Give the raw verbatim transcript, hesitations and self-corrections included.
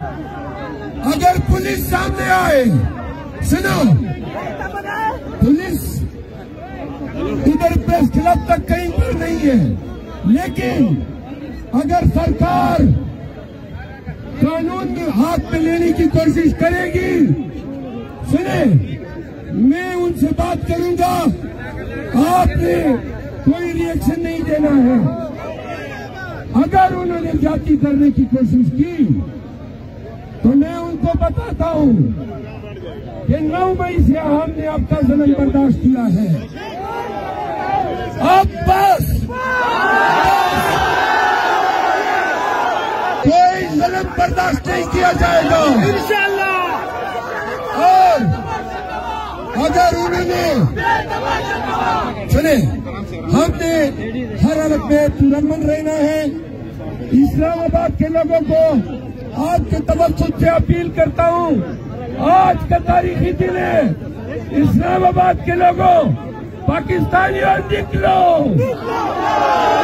अगर पुलिस सामने आए, सुनो, पुलिस इधर प्रेस क्लब तक कहीं पर नहीं है, लेकिन अगर सरकार कानून हाथ में लेने की कोशिश करेगी, सुने, मैं उनसे बात करूंगा, आपने कोई रिएक्शन नहीं देना है। अगर उन्होंने जाति करने की कोशिश की तो मैं उनको बताता हूं कि नौ मई से हमने आपका जुल्म बर्दाश्त किया है। अब बस कोई जुल्म बर्दाश्त नहीं किया जाएगा इंशाअल्लाह। और अगर उन्होंने, सुने, हमने हर हालत में पुरअमन रहना है। इस्लामाबाद के लोगों को आपके तवज्जुह से अपील करता हूं, आज का तारीखी दिन है। इस्लामाबाद के लोगों, पाकिस्तानियों, निकलो।